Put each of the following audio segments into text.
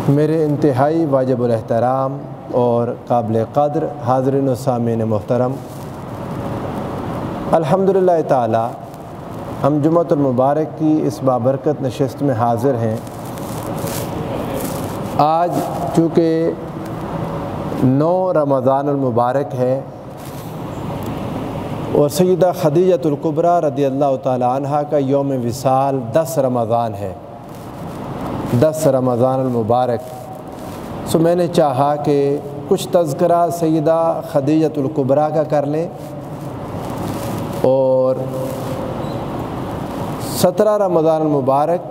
میرے انتہائی واجب الاحترام اور قابل قدر حاضرین و سامعین محترم، الحمدللہ تعالی ہم جمعۃ المبارک کی اس بابرکت نشست میں حاضر ہیں۔ آج چونکہ 9 رمضان المبارک ہے اور سیدہ خدیجۃ الکبریٰ رضی اللہ تعالی عنہ کا یوم وصال 10 رمضان ہے، 10 رمضان المبارک۔ سو میں نے چاہا کہ کچھ تذکرہ سیدہ خدیجۃ الکبریٰ کا کر لیں اور 17 رمضان المبارک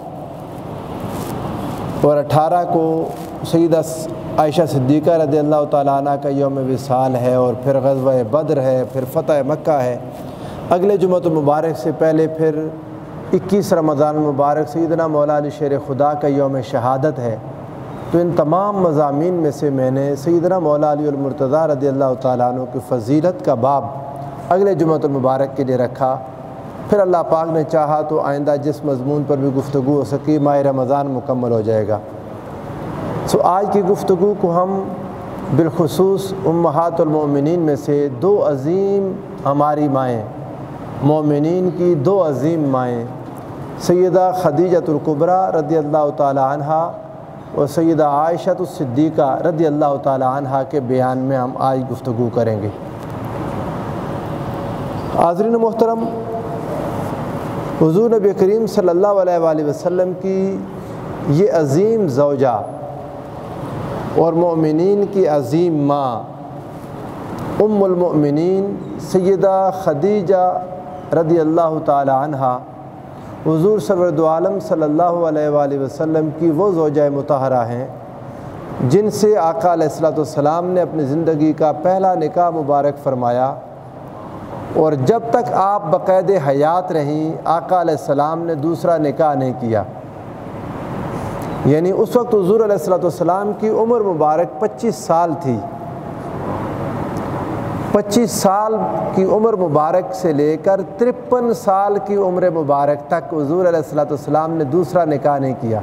اور 18 کو سیدہ عائشہ صدیقہ رضی اللہ تعالیٰ عنہ کا یوم وصال ہے، اور پھر غزوہ بدر ہے، پھر فتح مکہ ہے۔ اگلے جمعۃ المبارک سے پہلے پھر 21 رمضان المبارک سیدنا مولا علی شیر خدا کا یوم شہادت ہے۔ تو ان تمام مضامین میں سے میں نے سیدنا مولا علی المرتضیٰ رضی اللہ تعالیٰ عنہ کی فضیلت کا باب اگلے جمعۃ المبارک کے لیے رکھا۔ پھر اللہ پاک نے چاہا تو آئندہ جس مضمون پر بھی گفتگو ہو سکی ماہ رمضان مکمل ہو جائے گا۔ سو آج کی گفتگو کو ہم بالخصوص امہات المؤمنین میں سے 2 عظیم ہماری مائیں، مومنین کی 2 عظیم مائیں، سیدہ خدیجۃ الکبریٰ رضی اللہ تعالی عنہا اور سیدہ عائشہ الصدیقہ رضی اللہ تعالی عنہا کے بیان میں ہم آج گفتگو کریں گے۔ حاضرین محترم، حضور نبی کریم صلی اللہ علیہ وآلہ وسلم کی یہ عظیم زوجہ اور مومنین کی عظیم ماں ام المؤمنین سیدہ خدیجہ رضی اللہ تعالی عنہا حضور سرور دو عالم صلی اللہ علیہ وآلہ وسلم کی وہ زوجہ مطہرہ ہیں جن سے آقا علیہ الصلوۃ والسلام نے اپنی زندگی کا پہلا نکاح مبارک فرمایا، اور جب تک آپ بقید حیات رہیں آقا علیہ السلام نے دوسرا نکاح نہیں کیا۔ یعنی اس وقت حضور علیہ الصلوۃ والسلام کی عمر مبارک 25 سال تھی۔ 25 سال کی عمر مبارک سے لے کر 53 سال کی عمر مبارک تک حضور علیہ الصلوۃ والسلام نے دوسرا نکاح نہیں کیا۔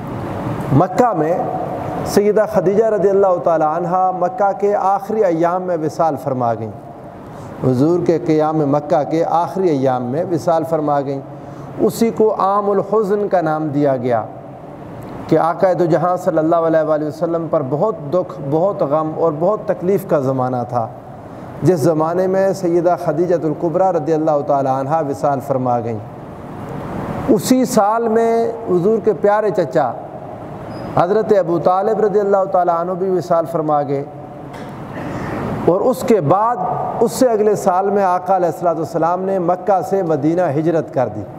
مکہ میں سیدہ خدیجہ رضی اللہ تعالی عنہا مکہ کے آخری ایام میں وصال فرما گئیں، حضور کے قیام مکہ کے آخری ایام میں وصال فرما گئیں۔ اسی کو عام الحزن کا نام دیا گیا کہ آقا دو جہاں صلی اللہ علیہ وآلہ وسلم پر بہت دکھ، بہت غم اور بہت تکلیف کا زمانہ تھا، جس زمانے میں سیدہ خدیجۃ الکبریٰ رضی اللہ تعالی عنہا وصال فرما گئیں۔ اسی سال میں حضور کے پیارے چچا حضرت ابو طالب رضی اللہ تعالی عنہ بھی وصال فرما گئے، اور اس کے بعد اس سے اگلے سال میں آقا علیہ الصلوۃ والسلام نے مکہ سے مدینہ ہجرت کر دی،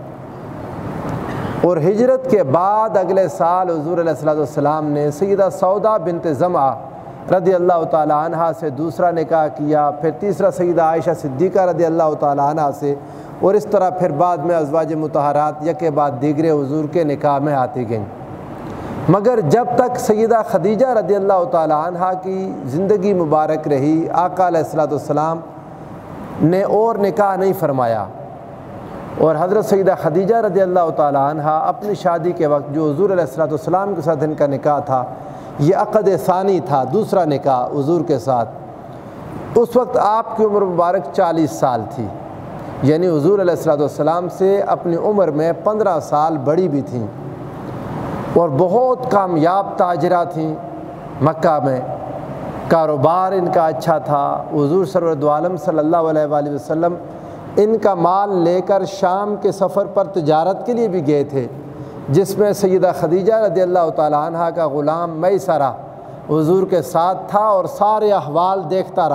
اور ہجرت کے بعد اگلے سال حضور علیہ الصلوۃ والسلام نے سیدہ سودا بنت زمعہ رضی اللہ تعالی عنہا سے دوسرا نکاح کیا، پھر تیسرا سیدہ عائشہ صدیقہ رضی اللہ تعالی عنہا سے، اور اس طرح پھر بعد میں ازواج مطہرات یکے بعد دیگرے حضور کے نکاح میں آتی گئیں۔ مگر جب تک سیدہ خدیجہ رضی اللہ تعالی عنہا کی زندگی مبارک رہی آقا علیہ الصلوۃ والسلام نے اور نکاح نہیں فرمایا، اور حضرت سیدہ خدیجہ رضی اللہ تعالی عنہا اپنی شادی کے وقت جو حضور علیہ الصلوۃ والسلام کے ساتھ ان کا نکاح تھا یہ عقد ثانی تھا، دوسرا نکاح حضور کے ساتھ۔ اس وقت آپ کی عمر مبارک 40 سال تھی، یعنی حضور علیہ الصلوۃ والسلام سے اپنی عمر میں 15 سال بڑی بھی تھیں، اور بہت کامیاب تاجرہ تھیں۔ مکہ میں کاروبار ان کا اچھا تھا۔ حضور سرور دو عالم صلی اللہ علیہ وآلہ وسلم ان کا مال لے کر شام کے سفر پر تجارت کے لیے بھی گئے تھے، جس میں سیدہ خدیجہ رضی اللہ تعالی عنہا کا غلام میسرہ حضور کے ساتھ تھا، اور سارے احوال دیکھتا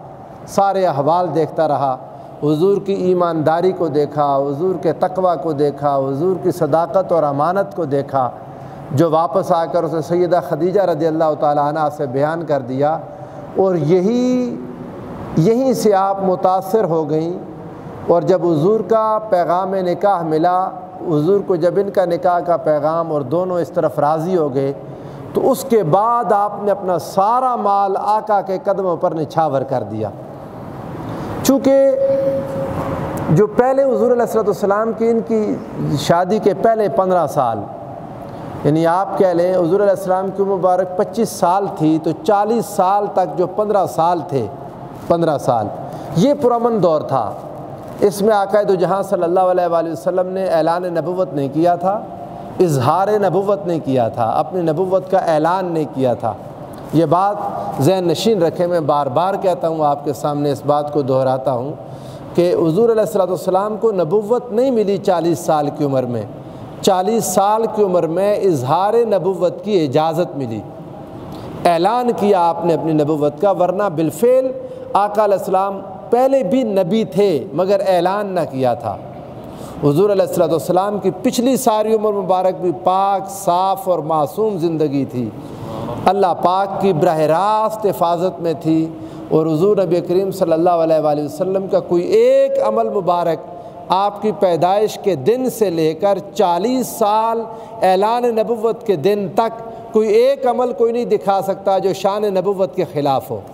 رہا، حضور کی ایمانداری کو دیکھا، حضور کے تقوی کو دیکھا، حضور کی صداقت اور امانت کو دیکھا، جو واپس آ کر اسے سیدہ خدیجہ رضی اللہ تعالی عنہا سے بیان کر دیا، اور یہیں سے آپ متاثر ہو گئیں۔ اور جب حضور کا پیغام نکاح ملا، حضور کو جب ان کا نکاح کا پیغام اور دونوں اس طرف راضی ہو گئے، تو اس کے بعد آپ نے اپنا سارا مال آقا کے قدموں پر نچھاور کر دیا۔ چونکہ جو پہلے حضور علیہ الصلوۃ والسلام کی ان کی شادی کے پہلے 15 سال یعنی آپ کہہ لیں حضور علیہ السلام کی عمر مبارک 25 سال تھی تو 40 سال تک جو 15 سال تھے، 15 سال یہ پرامن دور تھا۔ اس میں آقا دو جہاں صلی اللہ علیہ وآلہ وسلم نے اعلان نبوت نہیں کیا تھا، اظہار نبوت نہیں کیا تھا، اپنی نبوت کا اعلان نہیں کیا تھا۔ یہ بات ذہن نشین رکھیں، میں بار بار کہتا ہوں آپ کے سامنے، اس بات کو دہراتا ہوں کہ حضور علیہ السلام کو نبوت نہیں ملی 40 سال کی عمر میں، 40 سال کی عمر میں اظہار نبوت کی اجازت ملی، اعلان کیا آپ نے اپنی نبوت کا، ورنہ بالفعل آقا علیہ السلام پہلے بھی نبی تھے مگر اعلان نہ کیا تھا۔ حضور علیہ السلام کی پچھلی ساری عمر مبارک بھی پاک، صاف اور معصوم زندگی تھی، اللہ پاک کی براہ راست حفاظت میں تھی، اور حضور نبی کریم صلی اللہ علیہ وآلہ وسلم کا کوئی ایک عمل مبارک آپ کی پیدائش کے دن سے لے کر 40 سال اعلان نبوت کے دن تک کوئی ایک عمل کوئی نہیں دکھا سکتا جو شان نبوت کے خلاف ہو۔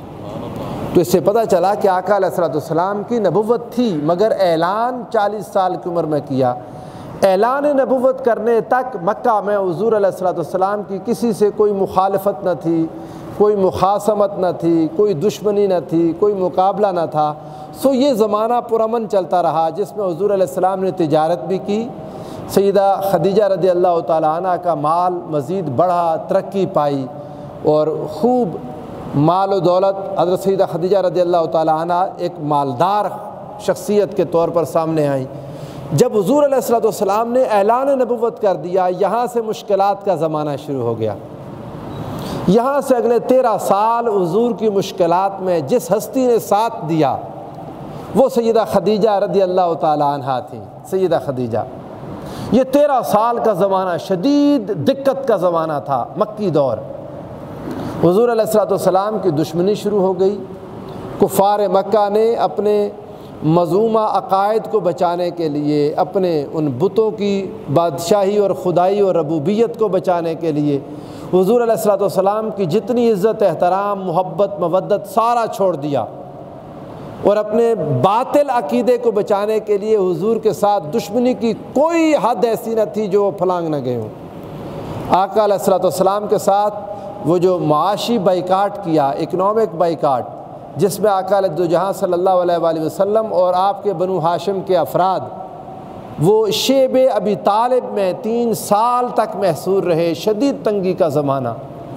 تو اس سے پتہ چلا کہ آقا علیہ السلام کی نبوت تھی مگر اعلان 40 سال کی عمر میں کیا۔ اعلان نبوت کرنے تک مکہ میں حضور علیہ السلام کی کسی سے کوئی مخالفت نہ تھی، کوئی مخاصمت نہ تھی، کوئی دشمنی نہ تھی، کوئی مقابلہ نہ تھا۔ سو یہ زمانہ پرامن چلتا رہا جس میں حضور علیہ السلام نے تجارت بھی کی، سیدہ خدیجہ رضی اللہ تعالیٰ عنہ کا مال مزید بڑھا، ترقی پائی، اور خوب مال و دولت حضرت سیدہ خدیجہ رضی اللہ تعالیٰ عنہ ایک مالدار شخصیت کے طور پر سامنے آئیں۔ جب حضور علیہ السلام نے اعلان نبوت کر دیا، یہاں سے مشکلات کا زمانہ شروع ہو گیا۔ یہاں سے اگلے 13 سال حضور کی مشکلات میں جس ہستی نے ساتھ دیا وہ سیدہ خدیجہ رضی اللہ تعالیٰ عنہا تھیں۔ سیدہ خدیجہ، یہ 13 سال کا زمانہ شدید دقت کا زمانہ تھا، مکی دور۔ حضور علیہ السلام کی دشمنی شروع ہو گئی۔ کفار مکہ نے اپنے مذمومہ عقائد کو بچانے کے لیے، اپنے ان بتوں کی بادشاہی اور خدائی اور ربوبیت کو بچانے کے لیے حضور علیہ السلام کی جتنی عزت، احترام، محبت، مودت سارا چھوڑ دیا، اور اپنے باطل عقیدے کو بچانے کے لیے حضور کے ساتھ دشمنی کی کوئی حد ایسی نہ تھی جو وہ پھلانگ نہ گئے ہوں۔ آقا علیہ السلام کے ساتھ وہ جو معاشی بائیکاٹ کیا، اکنامک بائیکاٹ، جس میں آقا علیہ جہاں صلی اللہ علیہ وآلہ وسلم اور آپ کے بنو ہاشم کے افراد وہ شیب ابی طالب میں 3 سال تک محصور رہے، شدید تنگی کا زمانہ،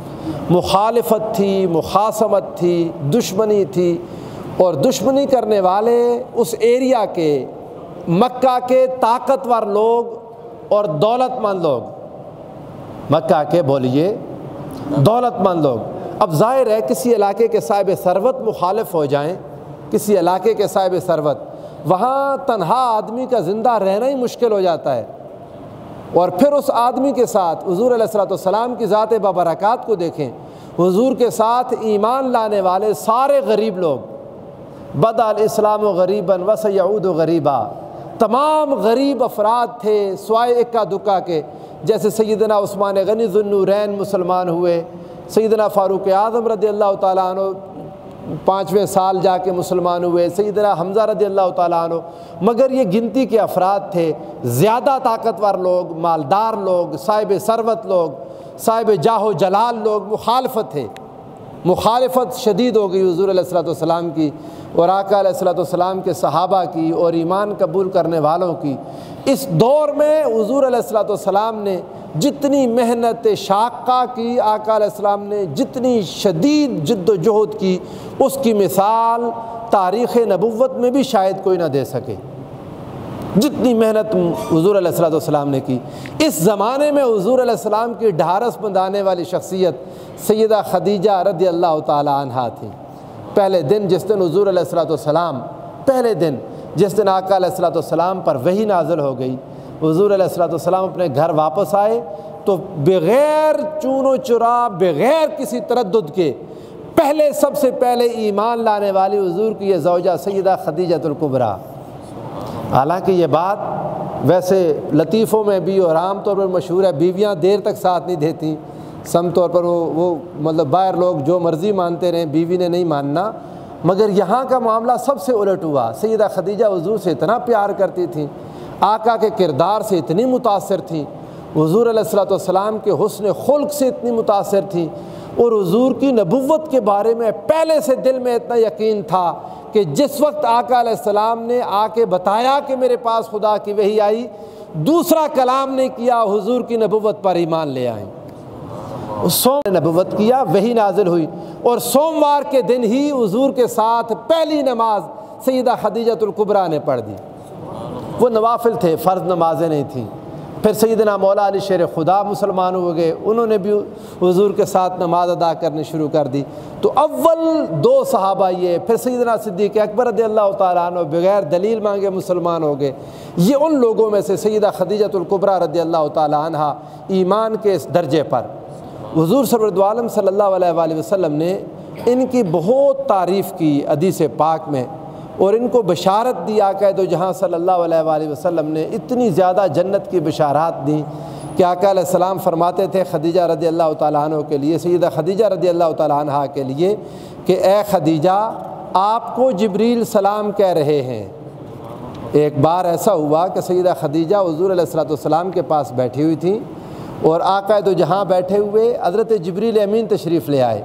مخالفت تھی، مخاصمت تھی، دشمنی تھی، اور دشمنی کرنے والے اس ایریا کے، مکہ کے طاقتور لوگ اور دولت مند لوگ، مکہ کے بولیے دولت مند لوگ۔ اب ظاہر ہے کسی علاقے کے صاحب ثروت مخالف ہو جائیں، کسی علاقے کے صاحب ثروت، وہاں تنہا آدمی کا زندہ رہنا ہی مشکل ہو جاتا ہے، اور پھر اس آدمی کے ساتھ حضور علیہ السلام کی ذات بابرکات کو دیکھیں، حضور کے ساتھ ایمان لانے والے سارے غریب لوگ، بدأ الاسلام غریبا وسیعود غریبا، تمام غریب افراد تھے سوائے اکا دکا کے، جیسے سیدنا عثمان غنی ذو النورین مسلمان ہوئے، سیدنا فاروق اعظم رضی اللہ تعالیٰ عنہ 5ویں سال جا کے مسلمان ہوئے، سیدنا حمزہ رضی اللہ تعالیٰ عنہ، مگر یہ گنتی کے افراد تھے۔ زیادہ طاقتور لوگ، مالدار لوگ، صاحب ثروت لوگ، صاحب جاہ و جلال لوگ مخالفت تھے، مخالفت شدید ہو گئی حضور علیہ السلام کی اور آقا علیہ السلام کے صحابہ کی اور ایمان قبول کرنے والوں کی۔ اس دور میں حضور علیہ السلام نے جتنی محنت شاقہ کی، آقا علیہ السلام نے جتنی شدید جد و جہد کی، اس کی مثال تاریخ نبوت میں بھی شاید کوئی نہ دے سکے، جتنی محنت حضور علیہ السلام نے کی۔ اس زمانے میں حضور علیہ السلام کی ڈھارس بندھانے والی شخصیت سیدہ خدیجہ رضی اللہ تعالی عنہا تھی۔ پہلے دن جس دن حضور علیہ السلام، پہلے دن جس دن آقا علیہ السلام پر وحی نازل ہو گئی، حضور علیہ السلام اپنے گھر واپس آئے تو بغیر چون و چرا، بغیر کسی تردد کے، پہلے سب سے پہلے ایمان لانے والی حضور کی یہ زوجہ سیدہ خدیجہ الکبریٰ۔ حالانکہ یہ بات ویسے لطیفوں میں بھی اور عام طور پر مشہور ہے، بیویاں دیر تک ساتھ نہیں دیتی، سم طور پر وہ مطلب باہر لوگ جو مرضی مانتے رہیں، بیوی نے نہیں ماننا، مگر یہاں کا معاملہ سب سے الٹ ہوا۔ سیدہ خدیجہ حضور سے اتنا پیار کرتی تھیں، آقا کے کردار سے اتنی متاثر تھیں، حضور علیہ الصلوۃ والسلام کے حسن خلق سے اتنی متاثر تھیں اور حضور کی نبوت کے بارے میں پہلے سے دل میں اتنا یقین تھا کہ جس وقت آقا علیہ السلام نے آ کے بتایا کہ میرے پاس خدا کی وحی آئی، دوسرا کلام نہیں کیا، حضور کی نبوت پر ایمان لے آئیں۔ نبوت کیا، وحی نازل ہوئی، اور سوموار کے دن ہی حضور کے ساتھ پہلی نماز سیدہ خدیجہ الکبریٰ نے پڑھ دی۔ وہ نوافل تھے، فرض نمازیں نہیں تھیں۔ پھر سیدنا مولا علی شیر خدا مسلمان ہو گئے، انہوں نے بھی حضور کے ساتھ نماز ادا کرنی شروع کر دی۔ تو اول دو صحابہ یہ، پھر سیدنا صدیق اکبر رضی اللہ تعالیٰ عنہ بغیر دلیل مانگے مسلمان ہو گئے۔ یہ ان لوگوں میں سے سیدہ خدیجہ الکبریٰ رضی اللہ تعالیٰ عنہ ایمان کے اس درجے پر حضور سرور عالم صلی اللہ علیہ وآلہ وسلم نے ان کی بہت تعریف کی حدیث پاک میں، اور ان کو بشارت دی آقا دو جہاں صلی اللہ علیہ وآلہ وسلم نے اتنی زیادہ جنت کی بشارات دیں کہ آقا علیہ السلام فرماتے تھے خدیجہ رضی اللہ تعالیٰ عنہ کے لیے، سیدہ خدیجہ رضی اللہ تعالیٰ عنہ کے لیے، کہ اے خدیجہ آپ کو جبریل سلام کہہ رہے ہیں۔ ایک بار ایسا ہوا کہ سیدہ خدیجہ حضور علیہ السلام کے پاس بیٹھی ہوئی تھیں، اور آقا دو جہاں بیٹھے ہوئے حضرت جبریل امین تشریف لے آئے۔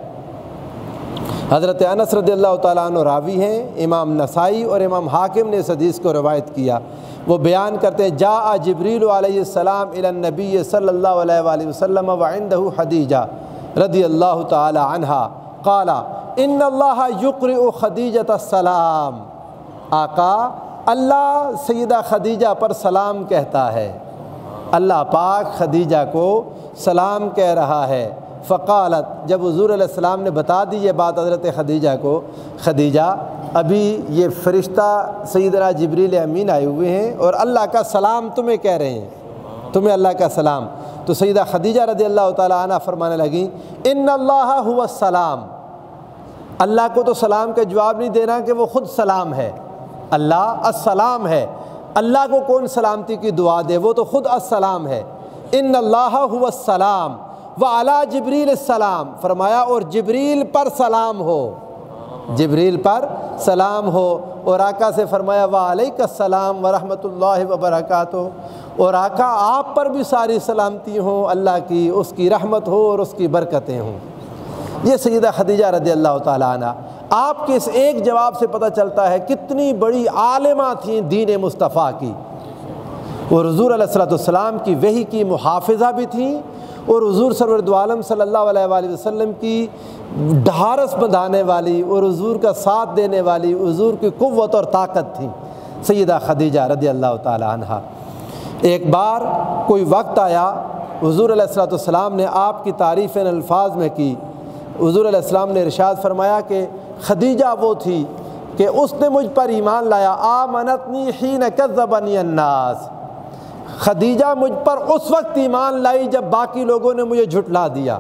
حضرت انس رضی اللہ تعالیٰ عنہ راوی ہیں، امام نسائی اور امام حاکم نے اس حدیث کو روایت کیا۔ وہ بیان کرتے ہیں جاء جبریل علیہ السلام الی النبی صلی اللہ علیہ وآلہ وسلم وعندہ خدیجہ رضی اللہ تعالیٰ عنہ قال ان اللہ یقرئ خدیجۃ السلام، آقا اللہ سیدہ خدیجہ پر سلام کہتا ہے، اللہ پاک خدیجہ کو سلام کہہ رہا ہے۔ فقالت، جب حضور علیہ السلام نے بتا دی یہ بات حضرت خدیجہ کو، خدیجہ ابھی یہ فرشتہ سیدنا جبریل امین آئے ہوئے ہیں اور اللہ کا سلام تمہیں کہہ رہے ہیں، تمہیں اللہ کا سلام۔ تو سیدہ خدیجہ رضی اللہ تعالیٰ عنہ فرمانے لگیں ان اللہ هو السلام، اللہ کو تو سلام کا جواب نہیں دینا کہ وہ خود سلام ہے، اللہ السلام ہے، اللہ کو کون سلامتی کی دعا دے، وہ تو خود السلام ہے۔ ان اللہ هو السلام وعلی جبریل السلام، فرمایا اور جبریل پر سلام ہو، جبریل پر سلام ہو، اور آقا سے فرمایا وعلیک السلام ورحمۃ اللہ وبرکاتہ، اور آقا آپ پر بھی ساری سلامتی ہوں، اللہ کی اس کی رحمت ہو اور اس کی برکتیں ہوں۔ یہ سیدہ خدیجہ رضی اللہ تعالیٰ عنہ، آپ کے اس ایک جواب سے پتہ چلتا ہے کتنی بڑی عالمہ تھیں دین مصطفیٰ کی، اور حضور علیہ السلام کی وحی کی محافظہ بھی تھیں، اور حضور سرور عالم صلی اللہ علیہ وآلہ وسلم کی ڈھارس بندھانے والی اور حضور کا ساتھ دینے والی، حضور کی قوت اور طاقت تھی سیدہ خدیجہ رضی اللہ تعالیٰ عنہ۔ ایک بار کوئی وقت آیا، حضور علیہ السلام نے آپ کی تعریف ان الفاظ میں کی، حضور علیہ السلام نے ارشاد فرمایا کہ خدیجہ وہ تھی کہ اس نے مجھ پر ایمان لایا، آمنتنی حین کذبنی الناس، خدیجہ مجھ پر اس وقت ایمان لائی جب باقی لوگوں نے مجھے جھٹلا دیا،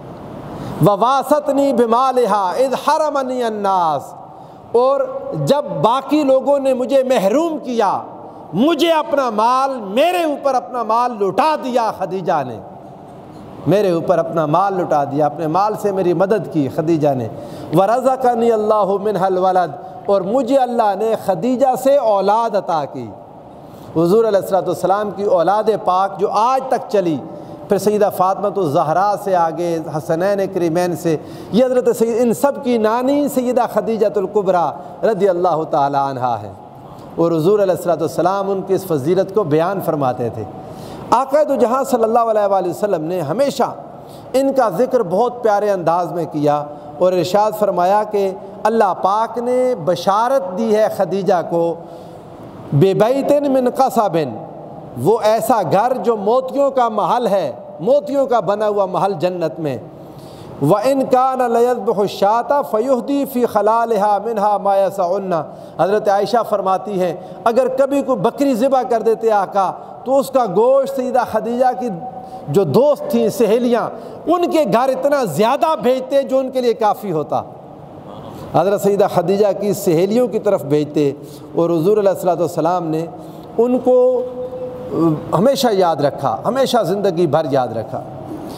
وواستنی بمالہا اذ حرمنی الناس، اور جب باقی لوگوں نے مجھے محروم کیا، مجھے اپنا مال، میرے اوپر اپنا مال لٹا دیا، خدیجہ نے میرے اوپر اپنا مال لٹا دیا، اپنے مال سے میری مدد کی خدیجہ نے۔ ورزقنی اللہ منہ الولد، اور مجھے اللہ نے خدیجہ سے اولاد عطا کی، حضور علیہ السلام کی اولاد پاک جو آج تک چلی، پھر سیدہ فاطمہ الزہرا سے آگے حسنین کریمین سے، یہ حضرت ان سب کی نانی سیدہ خدیجہ الکبریٰ رضی اللہ تعالی عنہا ہے، اور حضور علیہ السلام ان کی اس فضیلت کو بیان فرماتے تھے۔ آقا دو جہاں صلی اللہ علیہ وآلہ وسلم نے ہمیشہ ان کا ذکر بہت پیارے انداز میں کیا، اور ارشاد فرمایا کہ اللہ پاک نے بشارت دی ہے خدیجہ کو بِبَيْتٍ مِّن قَصَبٍ، وہ ایسا گھر جو موتیوں کا محل ہے، موتیوں کا بنا ہوا محل جنت میں، وَإِن كَانَ لَيَذْبُحُ الشَّاةَ فَيُهْدِي فِي خَلَالِهَا مِنْهَا مَا يَسَعُنَّ، حضرت عائشہ فرماتی ہیں اگر کبھی کوئی بکری ذبح کر دیتے آقا تو اس کا گوشت سیدہ خدیجہ کی جو دوست تھیں، سہیلیاں، ان کے گھر اتنا زیادہ بھیجتے جو ان کے لیے کافی ہوتا، حضرت سیدہ خدیجہ کی سہیلیوں کی طرف بھیجتے، اور حضور علیہ السلام نے ان کو ہمیشہ یاد رکھا، ہمیشہ زندگی بھر یاد رکھا۔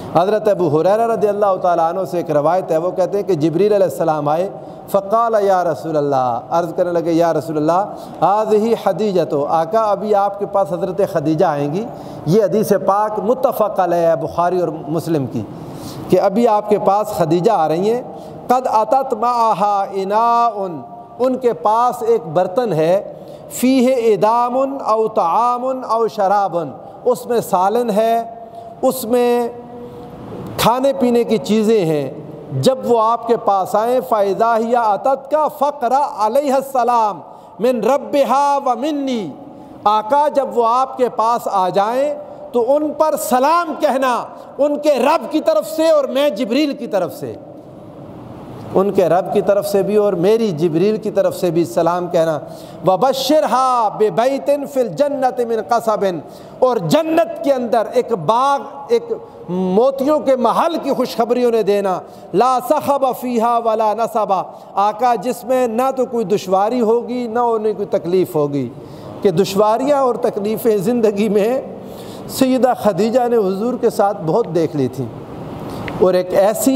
حضرت ابو ہریرہ رضی اللہ تعالیٰ عنہ سے ایک روایت ہے، وہ کہتے ہیں کہ جبریل علیہ السلام آئے، فقال یا رسول اللہ، عرض کرنے لگے یا رسول اللہ هذه خدیجہ، آقا ابھی آپ کے پاس حضرت خدیجہ آئیں گی۔ یہ حدیث پاک متفق علیہ ہے بخاری اور مسلم کی، کہ ابھی آپ کے پاس خدیجہ آ رہی ہیں۔ قد اتت معها اناء، ان کے پاس ایک برتن ہے، فیہ ادام او طعام او شراب، اس میں سالن ہے، اس میں کھانے پینے کی چیزیں ہیں۔ جب وہ آپ کے پاس آئیں فَإِذَا هِيَ أَتَتْكَ فَقْرَأْ عَلَيْهَا السَّلَامَ مِن رَبِّهَا وَمِنِّي، آقا جب وہ آپ کے پاس آ جائیں تو ان پر سلام کہنا، ان کے رب کی طرف سے اور میں جبریل کی طرف سے، ان کے رب کی طرف سے بھی اور میری جبریل کی طرف سے بھی سلام کہنا۔ وَبَشِّرْهَا بِبَيْتٍ فِي الْجَنَّةِ مِنْ قَصَبٍ، اور جنت کے اندر ایک باغ، ایک موتیوں کے محل کی خوشخبری انہیں دینا۔ لا صخب فیہا ولا نصب، آقا جس میں نہ تو کوئی دشواری ہوگی نہ انہیں کوئی تکلیف ہوگی۔ کہ دشواریاں اور تکلیفیں زندگی میں سیدہ خدیجہ نے حضور کے ساتھ بہت دیکھ لی تھیں، اور ایک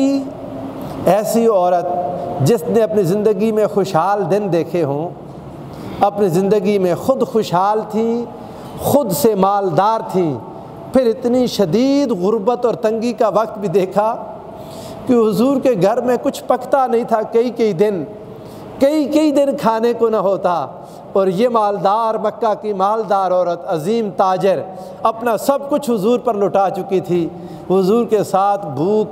ایسی عورت جس نے اپنی زندگی میں خوشحال دن دیکھے ہوں، اپنی زندگی میں خود خوشحال تھیں، خود سے مالدار تھیں، پھر اتنی شدید غربت اور تنگی کا وقت بھی دیکھا کہ حضور کے گھر میں کچھ پکتا نہیں تھا، کئی دن کھانے کو نہ ہوتا، اور یہ مالدار، مکہ کی مالدار عورت، عظیم تاجر، اپنا سب کچھ حضور پر لٹا چکی تھی۔ حضور کے ساتھ بھوک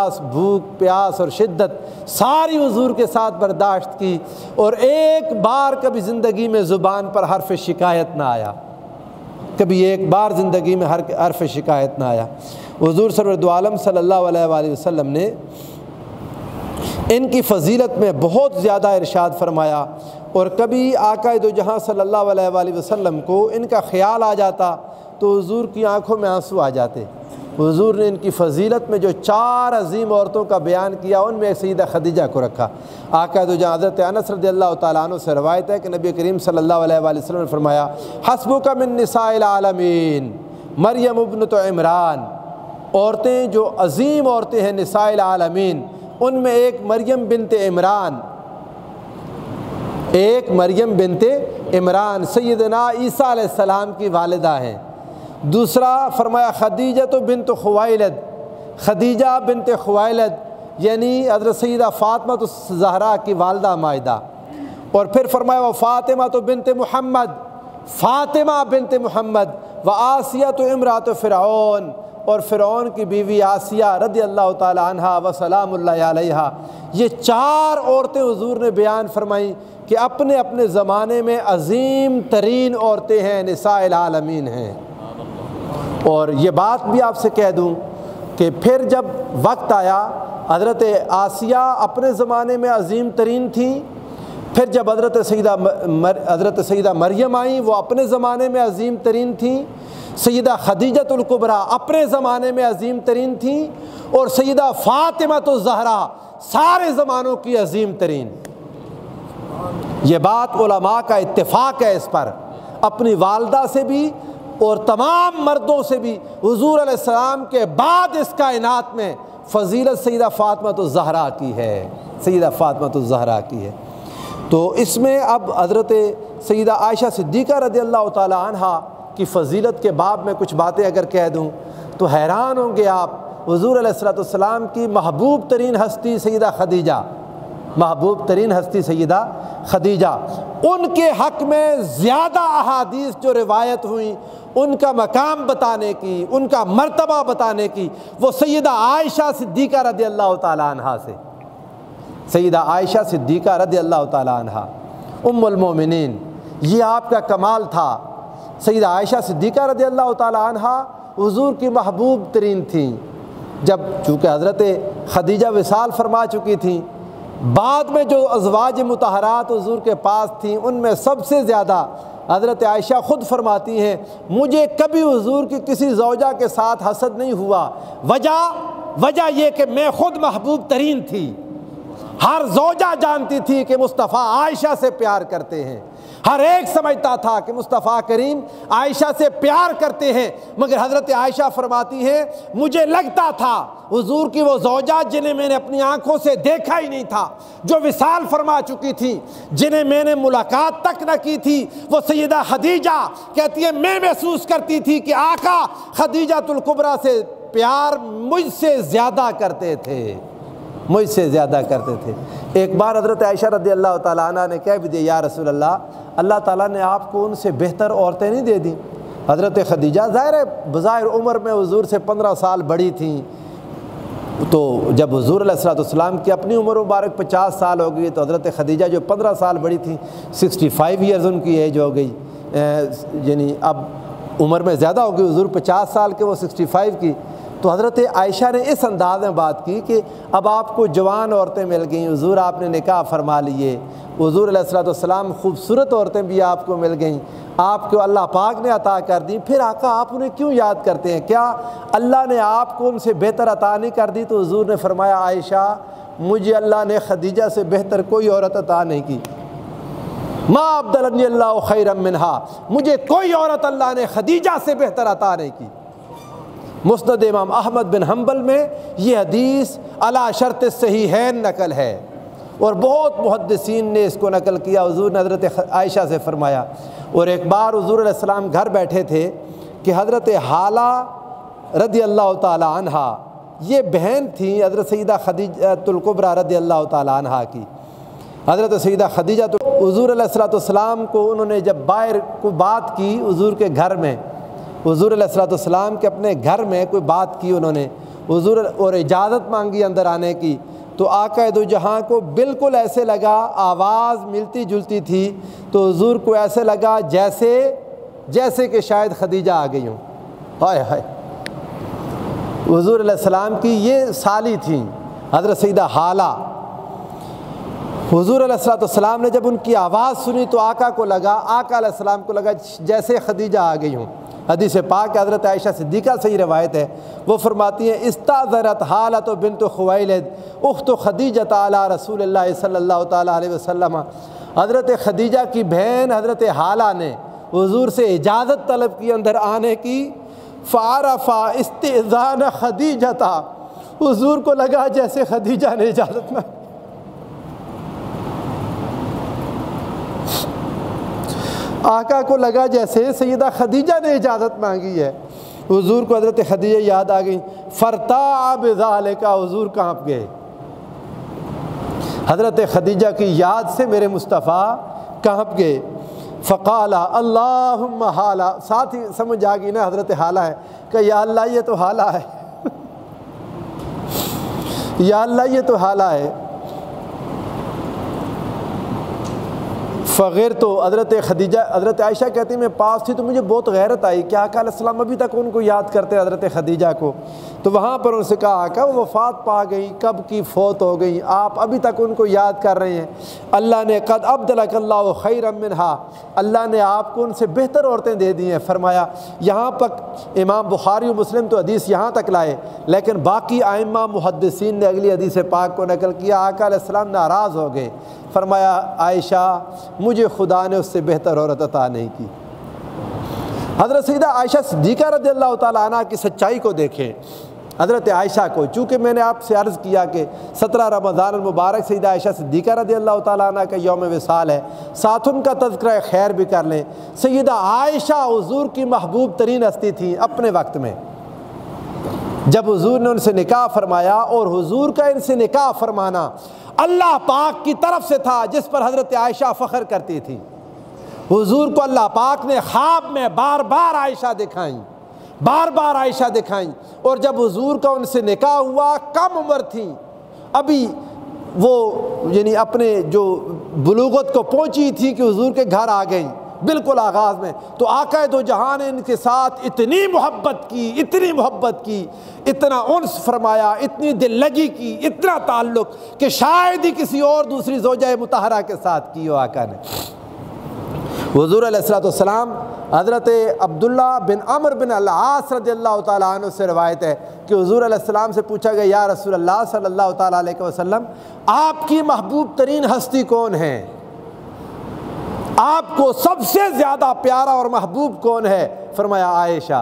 پیاس اور شدت ساری حضور کے ساتھ برداشت کی، اور ایک بار کبھی زندگی میں زبان پر حرف شکایت نہ آیا، کبھی ایک بار زندگی میں حرف شکایت نہ آیا۔ حضور سرور دو عالم صلی اللہ علیہ وآلہ وسلم نے ان کی فضیلت میں بہت زیادہ ارشاد فرمایا، اور کبھی آقا دو جہاں صلی اللہ علیہ وآلہ وسلم کو ان کا خیال آ جاتا تو حضور کی آنکھوں میں آنسو آ جاتے۔ حضور نے ان کی فضیلت میں جو 4 عظیم عورتوں کا بیان کیا، ان میں سیدہ خدیجہ کو رکھا۔ آقا دو جہاں حضرت انس رضی اللہ تعالیٰ عنہ سے روایت ہے کہ نبی کریم صلی اللہ علیہ وآلہ وسلم نے فرمایا، حسبک من نساء العالمین مریم ابنۃ عمران، عورتیں جو عظیم عورتیں ہیں نساء العالمین، ان میں ایک مریم بنت عمران سیدنا عیسیٰ علیہ السلام کی والدہ ہیں۔ دوسرا فرمایا خدیجہ بنت خویلد یعنی حضرت سیدہ فاطمہ الزہرا کی والدہ مائدہ، اور پھر فرمایا فاطمہ بنت محمد و آسیہ امرأۃ فرعون، اور فرعون کی بیوی آسیہ رضی اللہ تعالی عنہا و سلام اللہ علیہا۔ یہ 4 عورتیں حضور نے بیان فرمائیں کہ اپنے اپنے زمانے میں عظیم ترین عورتیں ہیں، نساء العالمین ہیں۔ اور یہ بات بھی آپ سے کہہ دوں کہ پھر جب وقت آیا، حضرت آسیہ اپنے زمانے میں عظیم ترین تھیں، پھر جب حضرت سیدہ مریم آئیں وہ اپنے زمانے میں عظیم ترین تھیں، سیدہ خدیجۃ الکبریٰ اپنے زمانے میں عظیم ترین تھیں، اور سیدہ فاطمہ الزہرا سارے زمانوں کی عظیم ترین۔ یہ بات علماء کا اتفاق ہے اس پر، اپنی والدہ سے بھی اور تمام مردوں سے بھی۔ حضور علیہ السلام کے بعد اس کائنات میں فضیلت سیدہ فاطمہ الزہرا کی ہے، تو اس میں اب حضرت سیدہ عائشہ صدیقہ رضی اللہ تعالی عنہا کی فضیلت کے باب میں کچھ باتیں اگر کہہ دوں تو حیران ہوں گے آپ۔ حضور علیہ السلام کی محبوب ترین ہستی سیدہ خدیجہ، ان کے حق میں زیادہ احادیث جو روایت ہوئیں، ان کا مقام بتانے کی، ان کا مرتبہ بتانے کی، وہ سیدہ عائشہ صدیقہ رضی اللہ تعالی عنہا سے، سیدہ عائشہ صدیقہ رضی اللہ تعالی عنہا ام المومنین، یہ آپ کا کمال تھا۔ سیدہ عائشہ صدیقہ رضی اللہ تعالی عنہا حضور کی محبوب ترین تھیں، جب چونکہ حضرت خدیجہ وصال فرما چکی تھیں، بعد میں جو ازواج مطہرات حضور کے پاس تھیں ان میں سب سے زیادہ حضرت عائشہ خود فرماتی ہیں، مجھے کبھی حضور کی کسی زوجہ کے ساتھ حسد نہیں ہوا، وجہ یہ کہ میں خود محبوب ترین تھی۔ ہر زوجہ جانتی تھی کہ مصطفیٰ عائشہ سے پیار کرتے ہیں، ہر ایک سمجھتا تھا کہ مصطفیٰ کریم عائشہ سے پیار کرتے ہیں، مگر حضرت عائشہ فرماتی ہیں مجھے لگتا تھا حضور کی وہ زوجہ جنہیں میں نے اپنی آنکھوں سے دیکھا ہی نہیں تھا، جو وصال فرما چکی تھی، جنہیں میں نے ملاقات تک نہ کی تھی، وہ سیدہ خدیجہ کہتی ہے میں محسوس کرتی تھی کہ آقا خدیجۃ الکبریٰ سے پیار مجھ سے زیادہ کرتے تھے، مجھ سے زیادہ کرتے تھے۔ ایک بار حضرت عائشہ رضی اللہ تعالیٰ عنہ نے کہہ بھی دیا یا رسول اللہ تعالیٰ نے آپ کو ان سے بہتر عورتیں نہیں دے دیں؟ حضرت خدیجہ ظاہر ہے بظاہر عمر میں حضور سے 15 سال بڑی تھیں، تو جب حضور علیہ الصلوۃ والسلام کی اپنی عمر مبارک 50 سال ہو گئی تو حضرت خدیجہ جو 15 سال بڑی تھیں 65 ایئرز ان کی ایج ہو گئی، یعنی اب عمر میں زیادہ ہو گئی، حضور 50 سال کے وہ 65 کی۔ تو حضرت عائشہ نے اس انداز میں بات کی کہ اب آپ کو جوان عورتیں مل گئیں، حضور آپ نے نکاح فرما لیے، حضور علیہ الصلوۃ والسلام خوبصورت عورتیں بھی آپ کو مل گئیں، آپ کو اللہ پاک نے عطا کر دی، پھر آقا آپ انہیں کیوں یاد کرتے ہیں؟ کیا اللہ نے آپ کو ان سے بہتر عطا نہیں کر دی؟ تو حضور نے فرمایا عائشہ مجھے اللہ نے خدیجہ سے بہتر کوئی عورت عطا نہیں کی، ما ابدلنی اللہ خیرا منہا، مجھے کوئی عورت اللہ نے خدیجہ سے بہتر عطا نہیں کی۔ مسند امام احمد بن حنبل میں یہ حدیث علی شرط صحیحین نقل ہے، اور بہت محدثین نے اس کو نقل کیا۔ حضور نے حضرت عائشہ سے فرمایا، اور ایک بار حضور علیہ السلام گھر بیٹھے تھے کہ حضرت حالہ رضی اللہ تعالی عنہ، یہ بہن تھیں حضرت سیدہ خدیجۃ الکبریٰ رضی اللہ تعالی عنہ کی، حضرت سیدہ خدیجہ۔ تو حضور علیہ الصلوۃ والسلام کو انہوں نے جب باہر کوئی بات کی حضور کے گھر میں، حضور علیہ الصلوۃ والسلام کے اپنے گھر میں کوئی بات کی انہوں نے حضور اور اجازت مانگی اندر آنے کی، تو آقا دو جہاں کو بالکل ایسے لگا، آواز ملتی جلتی تھی، تو حضور کو ایسے لگا جیسے کہ شاید خدیجہ آ گئی ہوں۔ ہائے ہائے، حضور علیہ السلام کی یہ سالی تھیں حضرت سیدہ حالہ۔ حضور علیہ السلام نے جب ان کی آواز سنی تو آقا علیہ السلام کو لگا جیسے خدیجہ آ گئی ہوں۔ حدیث پاک حضرت عائشہ صدیقہ سے ہی روایت ہے، وہ فرماتی ہیں استاذرت حالۃ بنت خویلد اخت خدیجہ علی رسول اللہ صلی اللہ تعالیٰ علیہ وسلم، حضرت خدیجہ کی بہن حضرت حالہ نے حضور سے اجازت طلب کی اندر آنے کی، فعرف استئذان خدیجہ، حضور کو لگا جیسے خدیجہ نے اجازت مانگی۔ آقا کو لگا جیسے سیدہ خدیجہ نے اجازت مانگی ہے، حضور کو حضرت خدیجہ یاد آ گئی، فرتاع بذالک، حضور کانپ گئے حضرت خدیجہ کی یاد سے، میرے مصطفیٰ کانپ گئے۔ فقال اللہم حالہ، ساتھ ہی سمجھ آ گئی نا حضرت حالہ ہے کہ یا اللہ یہ تو حالہ ہے، یا اللہ یہ تو حالہ ہے۔ فغیر تو حضرت عائشہ کہتی میں پاس تھی تو مجھے بہت غیرت آئی کہ آقا علیہ السلام ابھی تک ان کو یاد کرتے حضرت خدیجہ کو، تو وہاں پر ان سے کہا آقا وہ وفات پا گئی، کب کی فوت ہو گئی، آپ ابھی تک ان کو یاد کر رہے ہیں۔ اللہ نے قد ابدلک اللہ خیرا منہا، اللہ نے آپ کو ان سے بہتر عورتیں دے دی ہیں۔ فرمایا یہاں تک امام بخاری و مسلم تو حدیث یہاں تک لائے، لیکن باقی ائمہ محدثین نے اگلی حدیث پاک کو نقل کیا۔ آقا علیہ السلام ناراض ہو گئے، فرمایا عائشہ مجھے خدا نے اس سے بہتر عورت عطا نہیں کی۔ حضرت سیدہ عائشہ صدیقہ رضی اللہ تعالیٰ عنہ کی سچائی کو دیکھیں۔ حضرت عائشہ کو، چونکہ میں نے آپ سے عرض کیا کہ 17 رمضان المبارک سیدہ عائشہ صدیقہ رضی اللہ تعالیٰ عنہ کا یوم وصال ہے، ساتھ ان کا تذکرہ خیر بھی کر لیں۔ سیدہ عائشہ حضور کی محبوب ترین ہستی تھیں اپنے وقت میں، جب حضور نے ان سے نکاح فرمایا، اور حضور کا ان سے نکاح فرمانا اللہ پاک کی طرف سے تھا جس پر حضرت عائشہ فخر کرتی تھی۔ حضور کو اللہ پاک نے خواب میں بار بار عائشہ دکھائیں، اور جب حضور کا ان سے نکاح ہوا کم عمر تھیں، ابھی وہ یعنی اپنے جو بلوغت کو پہنچی تھی کہ حضور کے گھر آ گئیں بالکل آغاز میں، تو آقا دو جہاں نے ان کے ساتھ اتنی محبت کی، اتنا انس فرمایا، اتنی دل لگی کی، اتنا تعلق کہ شاید ہی کسی اور دوسری زوجہ مطہرہ کے ساتھ کی ہو آقا نے۔ حضور علیہ الصلوۃ والسلام، حضرت عبداللہ بن عمرو بن العاص رضی اللہ تعالیٰ عنہ سے روایت ہے کہ حضور علیہ السلام سے پوچھا گیا یا رسول اللہ صلی اللہ تعالیٰ علیہ وسلم آپ کی محبوب ترین ہستی کون ہے؟ آپ کو سب سے زیادہ پیارا اور محبوب کون ہے؟ فرمایا عائشہ۔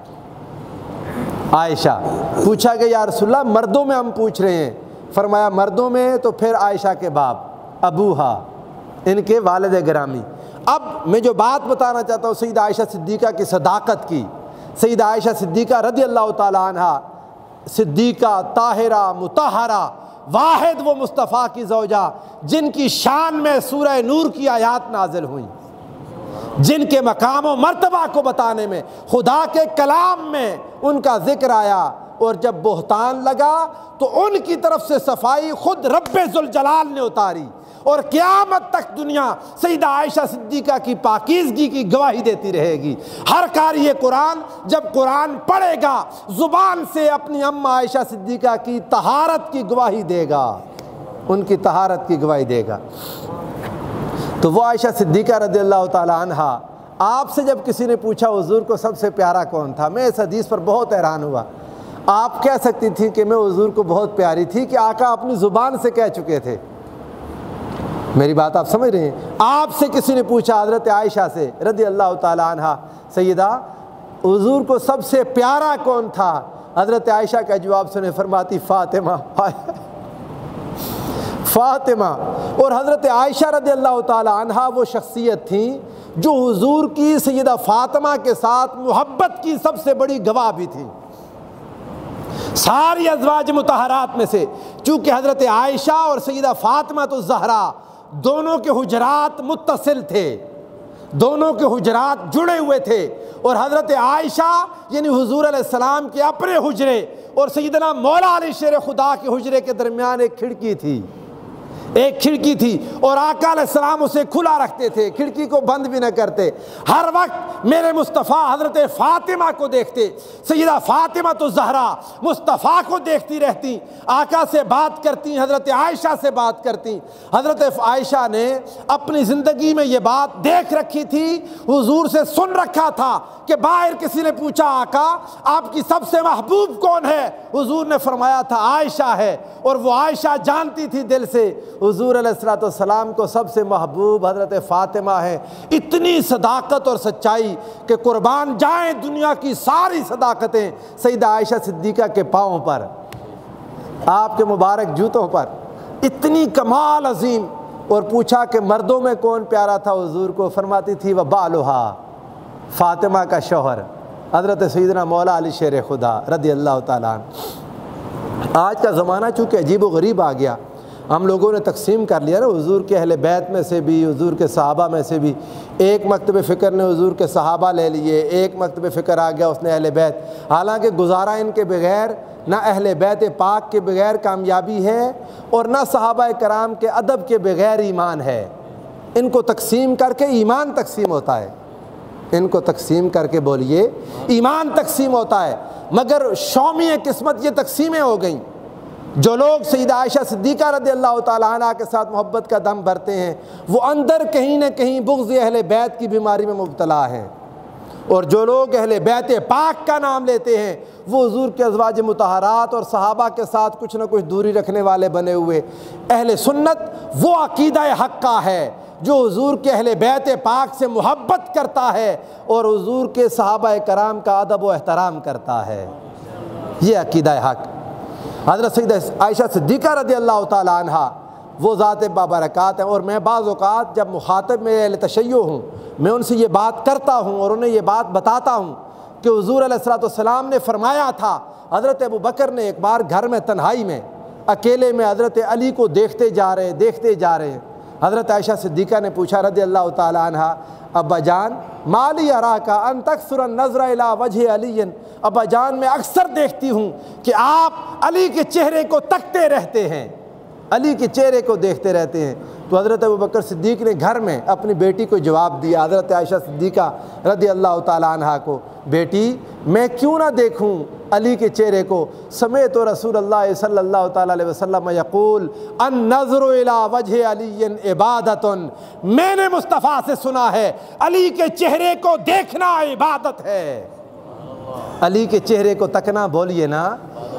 عائشہ۔ پوچھا کہ یا رسول اللہ مردوں میں ہم پوچھ رہے ہیں، فرمایا مردوں میں تو پھر عائشہ کے باپ ابوہا، ان کے والد گرامی۔ اب میں جو بات بتانا چاہتا ہوں سیدہ عائشہ صدیقہ کی صداقت کی، سیدہ عائشہ صدیقہ رضی اللہ تعالی عنہا، صدیقہ طاہرہ مطہرہ، واحد وہ مصطفیٰ کی زوجہ جن کی شان میں سورہ نور کی آیات نازل ہوئیں، جن کے مقام و مرتبہ کو بتانے میں خدا کے کلام میں ان کا ذکر آیا، اور جب بہتان لگا تو ان کی طرف سے صفائی خود رب ذوالجلال نے اتاری، اور قیامت تک دنیا سیدہ عائشہ صدیقہ کی پاکیزگی کی گواہی دیتی رہے گی۔ ہر قاری قرآن جب قرآن پڑھے گا زبان سے اپنی اماں عائشہ صدیقہ کی طہارت کی گواہی دے گا، ان کی طہارت کی گواہی دے گا۔ تو وہ عائشہ صدیقہ رضی اللہ تعالی عنہا، آپ سے جب کسی نے پوچھا حضور کو سب سے پیارا کون تھا، میں اس حدیث پر بہت حیران ہوا۔ آپ کہہ سکتی تھی کہ میں حضور کو بہت پیاری تھی کہ آقا اپنی زبان سے کہہ چکے تھے۔ میری بات آپ سمجھ رہے ہیں؟ آپ سے کسی نے پوچھا حضرت عائشہ سے رضی اللہ تعالی عنہا، سیدہ حضور کو سب سے پیارا کون تھا؟ حضرت عائشہ کا جواب سنے فرماتی فاطمہ، فاطمہ۔ اور حضرت عائشہ رضی اللہ تعالی عنہا وہ شخصیت تھیں جو حضور کی سیدہ فاطمہ کے ساتھ محبت کی سب سے بڑی گواہ بھی تھی ساری ازواج مطہرات میں سے، چونکہ حضرت عائشہ اور سیدہ فاطمہ تو زہرا دونوں کے حجرات متصل تھے، دونوں کے حجرات جڑے ہوئے تھے، اور حضرت عائشہ یعنی حضور علیہ السلام کے اپنے حجرے اور سیدنا مولا علی شیر خدا کے حجرے کے درمیان ایک کھڑکی تھی، ایک کھڑکی تھی، اور آقا علیہ السلام اسے کھلا رکھتے تھے، کھڑکی کو بند بھی نہ کرتے۔ ہر وقت میرے مصطفیٰ حضرت فاطمہ کو دیکھتے، سیدہ فاطمہ تو زہرا مصطفیٰ کو دیکھتی رہتی، آقا سے بات کرتی، حضرت عائشہ سے بات کرتی۔ حضرت عائشہ نے اپنی زندگی میں یہ بات دیکھ رکھی تھی، حضور سے سن رکھا تھا کہ باہر کسی نے پوچھا آقا آپ کی سب سے محبوب کون ہے؟ حضور نے فرمایا تھا عائشہ ہے، اور وہ عائشہ جانتی تھی دل سے حضور علیہ السلام کو سب سے محبوب حضرت فاطمہ ہے۔ اتنی صداقت اور سچائی کہ قربان جائیں دنیا کی ساری صداقتیں سیدہ عائشہ صدیقہ کے پاؤں پر، آپ کے مبارک جوتوں پر، اتنی کمال عظیم۔ اور پوچھا کہ مردوں میں کون پیارا تھا حضور کو؟ فرماتی تھی وبالہا، فاطمہ کا شوہر حضرت سیدنا مولا علی شیر خدا رضی اللہ تعالیٰ عنہ۔ آج کا زمانہ چونکہ عجیب و غریب آ گیا، ہم لوگوں نے تقسیم کر لیا نا، حضور کے اہل بیت میں سے بھی، حضور کے صحابہ میں سے بھی، ایک مکتب فکر نے حضور کے صحابہ لے لیے، ایک مکتب فکر آ گیا اس نے اہل بیت۔ حالانکہ گزارا ان کے بغیر نہ اہل بیت پاک کے بغیر کامیابی ہے، اور نہ صحابہ کرام کے ادب کے بغیر ایمان ہے۔ ان کو تقسیم کر کے ایمان تقسیم ہوتا ہے، ان کو تقسیم کر کے بولیے ایمان تقسیم ہوتا ہے۔ مگر شومی قسمت یہ تقسیمیں ہو گئیں۔ جو لوگ سیدہ عائشہ صدیقہ رضی اللہ تعالیٰ عنہ کے ساتھ محبت کا دم بھرتے ہیں وہ اندر کہیں نہ کہیں بغض اہل بیت کی بیماری میں مبتلا ہیں، اور جو لوگ اہل بیت پاک کا نام لیتے ہیں وہ حضور کے ازواج مطہرات اور صحابہ کے ساتھ کچھ نہ کچھ دوری رکھنے والے بنے ہوئے۔ اہل سنت وہ عقیدہ حق کا ہے جو حضور کے اہل بیت پاک سے محبت کرتا ہے اور حضور کے صحابہ کرام کا ادب و احترام کرتا ہے، یہ عقیدہ حق۔ حضرت سیدہ عائشہ صدیقہ رضی اللہ تعالیٰ عنہا وہ ذات بابرکات ہیں، اور میں بعض اوقات جب مخاطب میں اہل تشیع ہوں میں ان سے یہ بات کرتا ہوں اور انہیں یہ بات بتاتا ہوں کہ حضور علیہ السلام نے فرمایا تھا۔ حضرت ابو بکر نے ایک بار گھر میں تنہائی میں اکیلے میں حضرت علی کو دیکھتے جا رہے ہیں۔ حضرت عائشہ صدیقہ نے پوچھا رضی اللہ تعالی عنہا، ابا جان مالی اراکا ان تکثر النظر الی وجہ علی، ابا جان میں اکثر دیکھتی ہوں کہ آپ علی کے چہرے کو تکتے رہتے ہیں، علی کے چہرے کو دیکھتے رہتے ہیں۔ تو حضرت ابو بکر صدیق نے گھر میں اپنی بیٹی کو جواب دیا، حضرت عائشہ صدیقہ رضی اللہ تعالی عنہا کو، بیٹی میں کیوں نہ دیکھوں علی کے چہرے کو؟ سمعت رسول اللہ صلی اللہ تعالی علیہ وسلم یقول النظر الی وجہ علی عبادت، میں نے مصطفیٰ سے سنا ہے علی کے چہرے کو دیکھنا عبادت ہے۔ علی کے چہرے کو تکنا بولیے نا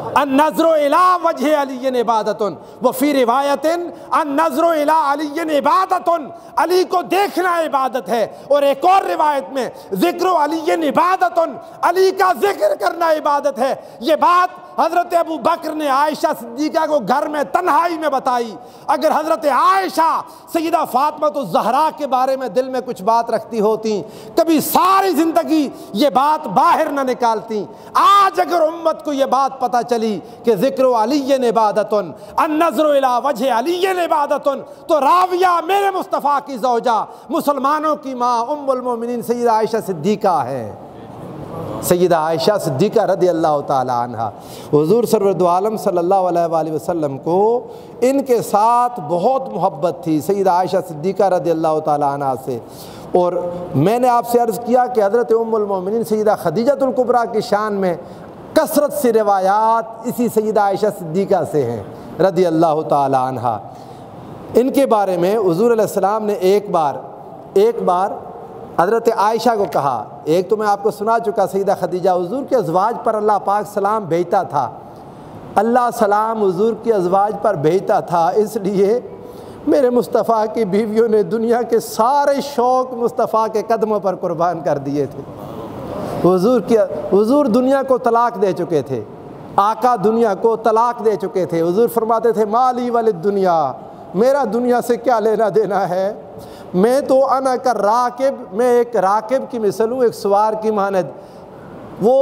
النظر الی وجہ علی عبادت وفی روایت النظر الی علی عبادت، علی کو دیکھنا عبادت ہے، اور ایک اور روایت میں ذکر علی عبادت، علی کا ذکر کرنا عبادت ہے۔ یہ بات حضرت ابو بکر نے عائشہ صدیقہ کو گھر میں تنہائی میں بتائی۔ اگر حضرت عائشہ سیدہ فاطمہ الزہرا کے بارے میں دل میں کچھ بات رکھتی ہوتی، کبھی ساری زندگی یہ بات باہر نہ نکالتی۔ آج اگر امت کو یہ بات پتہ چلی کہ ذکر علی عبادت النظر الی وجہ علی عبادت، تو راویہ میرے مصطفیٰ کی زوجہ، مسلمانوں کی ماں، ام المومنین سیدہ عائشہ صدیقہ ہے، سیدہ عائشہ صدیقہ رضی اللہ تعالی عنہ۔ حضور سرور دو عالم صلی اللہ علیہ وآلہ وسلم کو ان کے ساتھ بہت محبت تھی، سیدہ عائشہ صدیقہ رضی اللہ تعالی عنہ سے۔ اور میں نے آپ سے عرض کیا کہ حضرت ام المومنین سیدہ خدیجہ الکبریٰ کی شان میں کثرت سے روایات اسی سیدہ عائشہ صدیقہ سے ہیں رضی اللہ تعالی عنہ۔ ان کے بارے میں حضور علیہ السلام نے ایک بار حضرت عائشہ کو کہا، ایک تو میں آپ کو سنا چکا سیدہ خدیجہ حضور کے ازواج پر اللہ پاک سلام بھیجتا تھا، اللہ سلام حضور کے ازواج پر بھیجتا تھا، اس لیے میرے مصطفیٰ کی بیویوں نے دنیا کے سارے شوق مصطفیٰ کے قدموں پر قربان کر دیے تھے۔ حضور دنیا کو طلاق دے چکے تھے، آقا دنیا کو طلاق دے چکے تھے۔ حضور فرماتے تھے مالی وللدنیا، میرا دنیا سے کیا لینا دینا ہے، میں تو انا کا راکب، میں ایک راکب کی مثل ہوں، ایک سوار کی مانند۔ وہ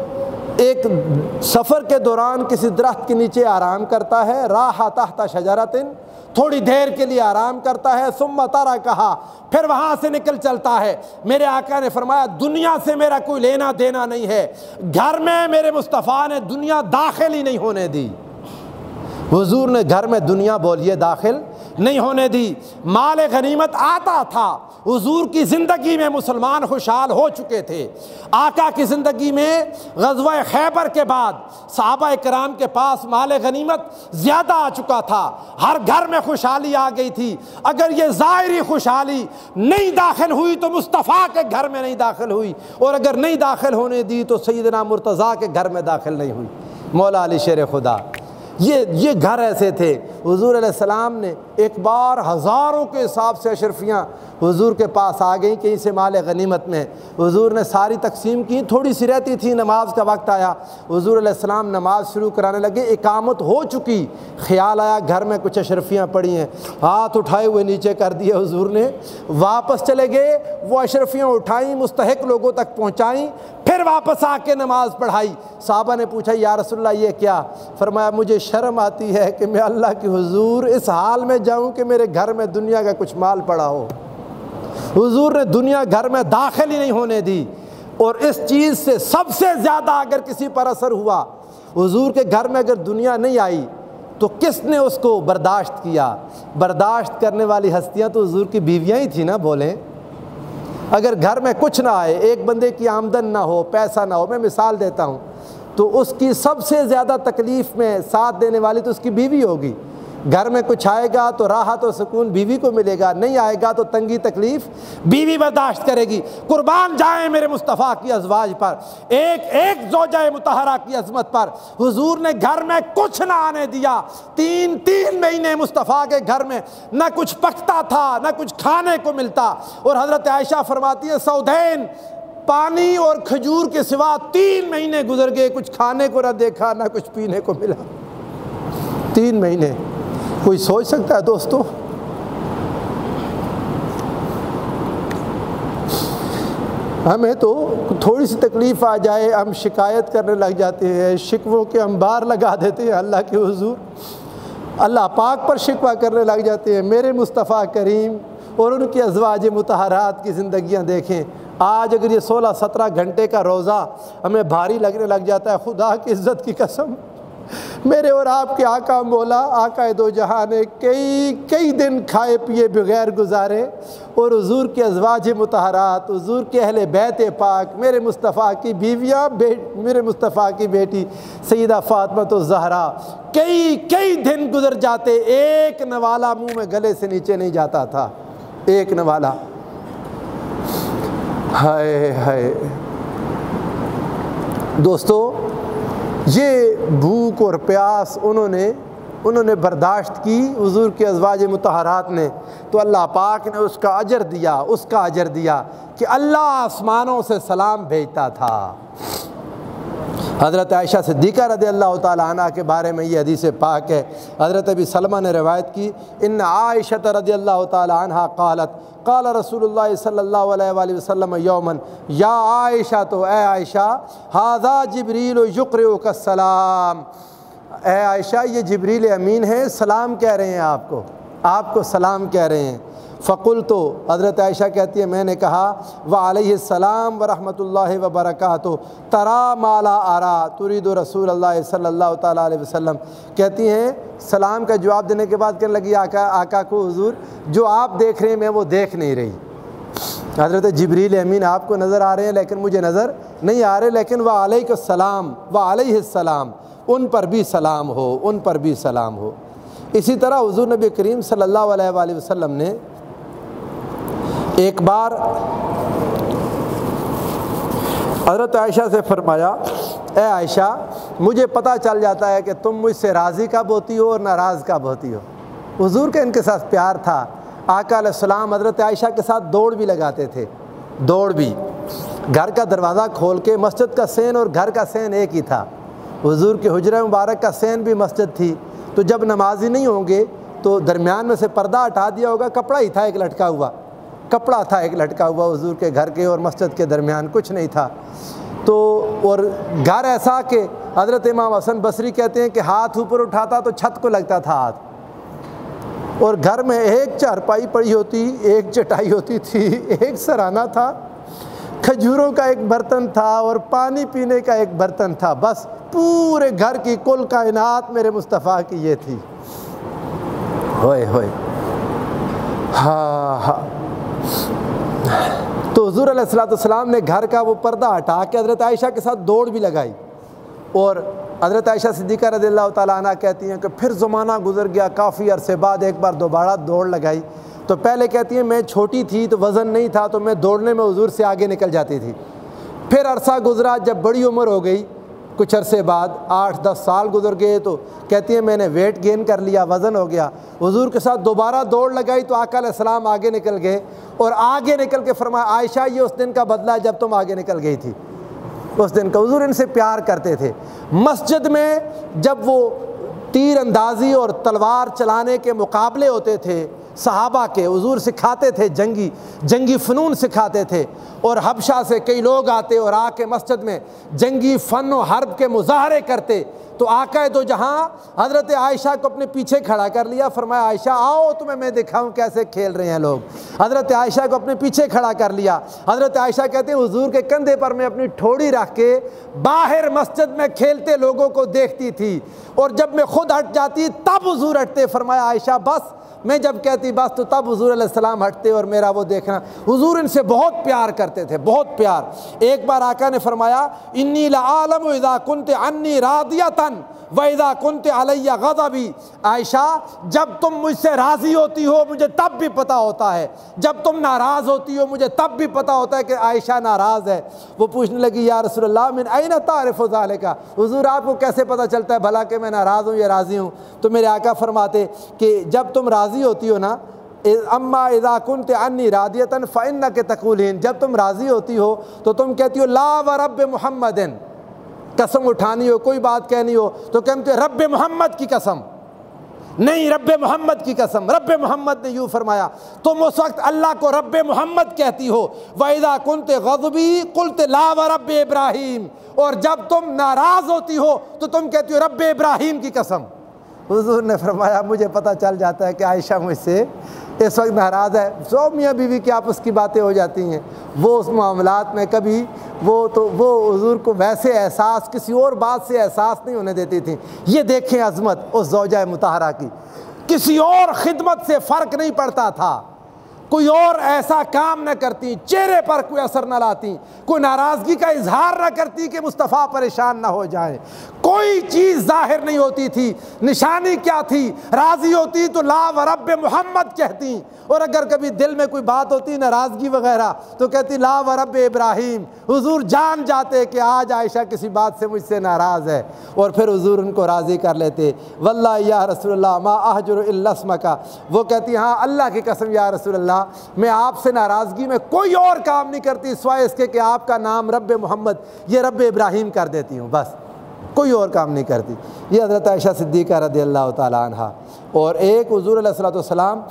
ایک سفر کے دوران کسی درخت کے نیچے آرام کرتا ہے، راح تحت شجرۃ، تھوڑی دیر کے لیے آرام کرتا ہے، ثم ترکھا، پھر وہاں سے نکل چلتا ہے۔ میرے آقا نے فرمایا دنیا سے میرا کوئی لینا دینا نہیں ہے، گھر میں میرے مصطفیٰ نے دنیا داخل ہی نہیں ہونے دی۔ حضور نے گھر میں دنیا بولیے داخل نہیں ہونے دی۔ مال غنیمت آتا تھا، حضور کی زندگی میں مسلمان خوشحال ہو چکے تھے۔ آقا کی زندگی میں غزوہ خیبر کے بعد صحابہ کرام کے پاس مال غنیمت زیادہ آ چکا تھا، ہر گھر میں خوشحالی آ گئی تھی۔ اگر یہ ظاہری خوشحالی نہیں داخل ہوئی تو مصطفیٰ کے گھر میں نہیں داخل ہوئی، اور اگر نہیں داخل ہونے دی تو سیدنا مرتضیٰ کے گھر میں داخل نہیں ہوئی۔ مولا علی شیر خدا، یہ گھر ایسے تھے۔ حضور علیہ السلام نے ایک بار ہزاروں کے حساب سے اشرفیاں حضور کے پاس آ گئیں کہیں سے مال غنیمت میں، حضور نے ساری تقسیم کی، تھوڑی سی رہتی تھی، نماز کا وقت آیا، حضور علیہ السلام نماز شروع کرانے لگے، اقامت ہو چکی، خیال آیا گھر میں کچھ اشرفیاں پڑی ہیں، ہاتھ اٹھائے ہوئے نیچے کر دیے حضور نے، واپس چلے گئے، وہ اشرفیاں اٹھائیں، مستحق لوگوں تک پہنچائیں، پھر واپس آ کے نماز پڑھائی۔ صحابہ نے پوچھا یا رسول اللہ یہ کیا؟ فرمایا مجھے شرم آتی ہے کہ میں اللہ کی حضور اس حال میں جاؤں کہ میرے گھر میں دنیا کا کچھ مال پڑا ہو۔ حضور نے دنیا گھر میں داخل ہی نہیں ہونے دی۔ اور اس چیز سے سب سے زیادہ اگر کسی پر اثر ہوا، حضور کے گھر میں اگر دنیا نہیں آئی تو کس نے اس کو برداشت کیا؟ برداشت کرنے والی ہستیاں تو حضور کی بیویاں ہی تھیں نا، بولیں۔ اگر گھر میں کچھ نہ آئے، ایک بندے کی آمدن نہ ہو، پیسہ نہ ہو، میں مثال دیتا ہوں، تو اس کی سب سے زیادہ تکلیف میں ساتھ دینے والی تو اس کی بیوی ہوگی۔ گھر میں کچھ آئے گا تو راحت و سکون بیوی کو ملے گا، نہیں آئے گا تو تنگی تکلیف بیوی برداشت کرے گی۔ قربان جائیں میرے مصطفیٰ کی ازواج پر، ایک زوجہ مطہرہ کی عظمت پر۔ حضور نے گھر میں کچھ نہ آنے دیا، تین مہینے مصطفیٰ کے گھر میں نہ کچھ پکتا تھا، نہ کچھ کھانے کو ملتا۔ اور حضرت عائشہ فرماتی ہے سودین، پانی اور کھجور کے سوا 3 مہینے گزر گئے، کچھ کھانے کو نہ دیکھا، نہ کچھ پینے کو ملا۔ 3 مہینے، کوئی سوچ سکتا ہے دوستو؟ ہمیں تو تھوڑی سی تکلیف آ جائے ہم شکایت کرنے لگ جاتے ہیں، شکووں کے انبار لگا دیتے ہیں اللہ کے حضور، اللہ پاک پر شکوہ کرنے لگ جاتے ہیں۔ میرے مصطفیٰ کریم اور ان کی ازواج مطہرات کی زندگیاں دیکھیں۔ آج اگر یہ 16-17 گھنٹے کا روزہ ہمیں بھاری لگنے لگ جاتا ہے، خدا کی عزت کی قسم، میرے اور آپ کے آقا مولا آقا دو جہاں نے کئی دن کھائے پیے بغیر گزارے، اور حضور کے ازواج مطہرات، حضور کے اہل بیت پاک، میرے مصطفیٰ کی بیویاں، میرے مصطفیٰ کی بیٹی سیدہ فاطمہ الزہرا، کئی دن گزر جاتے، ایک نوالا منہ میں گلے سے نیچے نہیں جاتا تھا، ایک نوالا۔ ہائے ہائے دوستو، یہ بھوک اور پیاس انہوں نے برداشت کی حضور کے ازواج مطہرات نے، تو اللہ پاک نے اس کا اجر دیا کہ اللہ آسمانوں سے سلام بھیجتا تھا۔ حضرت عائشہ صدیقہ رضی اللہ تعالیٰ عنہ کے بارے میں یہ حدیث پاک ہے، حضرت ابی سلمہ نے روایت کی، ان عائشہ رضی اللہ تعالیٰ عنہ قالت قال رسول اللہ صلی اللہ علیہ وآلہ وسلم یومن یا عائشہ، تو اے عائشہ، ھذا جبریل یقرئک السلام، اے عائشہ یہ جبریل امین ہے، سلام کہہ رہے ہیں آپ کو سلام کہہ رہے ہیں۔ فقلت، حضرت عائشہ کہتی ہے میں نے کہا، وعلیہ السلام ورحمۃ اللہ وبرکاتہ، ترا ما لا ارا ترید رسول اللہ صلی اللہ تعالیٰ علیہ وسلم، کہتی ہیں سلام کا جواب دینے کے بعد کہنے لگی آقا کو، حضور جو آپ دیکھ رہے ہیں میں وہ دیکھ نہیں رہی۔ حضرت جبریل امین آپ کو نظر آ رہے ہیں لیکن مجھے نظر نہیں آ رہے، لیکن وعلیہ السلام وعلیہ السلام، ان پر بھی سلام ہو۔ اسی طرح حضور نبی کریم صلی اللہ علیہ وآلہ وسلم نے ایک بار حضرت عائشہ سے فرمایا، اے عائشہ مجھے پتہ چل جاتا ہے کہ تم مجھ سے راضی کب ہوتی ہو اور ناراض کب ہوتی ہو۔ حضور کا ان کے ساتھ پیار تھا، آقا علیہ السلام حضرت عائشہ کے ساتھ دوڑ بھی لگاتے تھے، گھر کا دروازہ کھول کے، مسجد کا سین اور گھر کا سین ایک ہی تھا، حضور کے حجرہ مبارک کا سین بھی مسجد تھی، تو جب نمازی نہیں ہوں گے تو درمیان میں سے پردہ ہٹا دیا ہوگا، کپڑا تھا ایک لٹکا ہوا حضور کے گھر کے اور مسجد کے درمیان کچھ نہیں تھا۔ تو اور گھر ایسا کہ حضرت امام حسن بصری کہتے ہیں کہ ہاتھ اوپر اٹھاتا تو چھت کو لگتا تھا ہاتھ، اور گھر میں ایک چارپائی پڑی ہوتی، ایک چٹائی ہوتی تھی، ایک سرانہ تھا، کھجوروں کا ایک برتن تھا اور پانی پینے کا ایک برتن تھا، بس پورے گھر کی کل کائنات میرے مصطفیٰ کی یہ تھی۔ ہوئے ہاں تو حضور علیہ السلام نے گھر کا وہ پردہ ہٹا کے حضرت عائشہ کے ساتھ دوڑ بھی لگائی، اور حضرت عائشہ صدیقہ رضی اللہ تعالیٰ عنہ کہتی ہیں کہ پھر زمانہ گزر گیا، کافی عرصے بعد ایک بار دوبارہ دوڑ لگائی، تو پہلے کہتی ہیں میں چھوٹی تھی تو وزن نہیں تھا تو میں دوڑنے میں حضور سے آگے نکل جاتی تھی، پھر عرصہ گزرا، جب بڑی عمر ہو گئی، کچھ عرصے بعد 8-10 سال گزر گئے، تو کہتی ہیں میں نے ویٹ گین کر لیا، وزن ہو گیا، حضور کے ساتھ دوبارہ دوڑ لگائی تو آقا علیہ السلام آگے نکل گئے، اور آگے نکل کے فرمایا عائشہ یہ اس دن کا بدلہ ہے جب تم آگے نکل گئی تھی، اس دن کا۔ حضور ان سے پیار کرتے تھے۔ مسجد میں جب وہ تیر اندازی اور تلوار چلانے کے مقابلے ہوتے تھے صحابہ کے، حضور سکھاتے تھے، جنگی فنون سکھاتے تھے، اور حبشہ سے کئی لوگ آتے اور آ کے مسجد میں جنگی فن و حرب کے مظاہرے کرتے، تو آقا دو جہاں حضرت عائشہ کو اپنے پیچھے کھڑا کر لیا، فرمایا عائشہ آؤ تمہیں میں دکھاؤں کیسے کھیل رہے ہیں لوگ۔ حضرت عائشہ کو اپنے پیچھے کھڑا کر لیا، حضرت عائشہ کہتے ہیں حضور کے کندھے پر میں اپنی ٹھوڑی رکھ کے باہر مسجد میں کھیلتے لوگوں کو دیکھتی تھی، اور جب میں خود ہٹ جاتی تب حضور ہٹتے، فرمایا عائشہ بس، میں جب کہتی بس تو تب حضور علیہ السلام ہٹتے اور میرا وہ دیکھنا۔ حضور ان سے بہت پیار کرتے تھے، بہت پیار۔ ایک بار آقا نے فرمایا انی لعالم اذا کنت عنی راضیۃ و اذا کنت علی غضبی، عائشہ جب تم مجھ سے راضی ہوتی ہو مجھے تب بھی پتہ ہوتا ہے، جب تم ناراض ہوتی ہو مجھے تب بھی پتہ ہوتا ہے کہ عائشہ ناراض ہے۔ وہ پوچھنے لگی یا رسول اللہ من این تعرف ذلک، حضور آپ کو کیسے پتہ چلتا ہے بھلا کہ میں ناراض ہوں یا راضی ہوں؟ تو میرے آقا فرماتے کہ جب تم راضی ہوتی ہو نا، اما اذا کنت عنی راضیۃ فانک تقولین، جب تم راضی ہوتی ہو تو تم کہتی ہو لا ورب محمد، قسم اٹھانی ہو، کوئی بات کہنی ہو تو کہتے رب محمد کی قسم نہیں، رب محمد کی قسم، رب محمد نے یوں فرمایا، تم اس وقت اللہ کو رب محمد کہتی ہو۔ وَإِذَا كُنْتِ غَضْبِي قُلْتِ لَا وَرَبِّ إِبْرَاهِيمَ، اور جب تم ناراض ہوتی ہو تو تم کہتی ہو رب ابراہیم کی قسم۔ حضور نے فرمایا مجھے پتہ چل جاتا ہے کہ عائشہ مجھ سے اس وقت ناراض ہے۔ سو میاں بیوی کی آپس کی باتیں ہو جاتی ہیں، وہ اس معاملات میں کبھی وہ حضور کو ویسے احساس کسی اور بات سے احساس نہیں ہونے دیتی تھیں۔ یہ دیکھیں عظمت اس زوجہ مطہرہ کی، کسی اور خدمت سے فرق نہیں پڑتا تھا، کوئی اور ایسا کام نہ کرتی، چہرے پر کوئی اثر نہ لاتی، کوئی ناراضگی کا اظہار نہ کرتی کہ مصطفیٰ پریشان نہ ہو جائیں، کوئی چیز ظاہر نہیں ہوتی تھی۔ نشانی کیا تھی؟ راضی ہوتی تو لا ورب محمد کہتی، اور اگر کبھی دل میں کوئی بات ہوتی ناراضگی وغیرہ تو کہتی لا ورب ابراہیم۔ حضور جان جاتے کہ آج عائشہ کسی بات سے مجھ سے ناراض ہے، اور پھر حضور ان کو راضی کر لیتے۔ واللہ یا رسول اللہ ما احجر الا اسمک، وہ کہتی ہاں اللہ کی قسم یا رسول اللہ میں آپ سے ناراضگی میں کوئی اور کام نہیں کرتی سوائے اس کے کہ آپ کا نام رب محمد یہ رب ابراہیم کر دیتی ہوں، بس کوئی اور کام نہیں کرتی۔ یہ حضرت عائشہ صدیقہ رضی اللہ تعالیٰ عنہ۔ اور ایک حضور علیہ الصلوۃ والسلام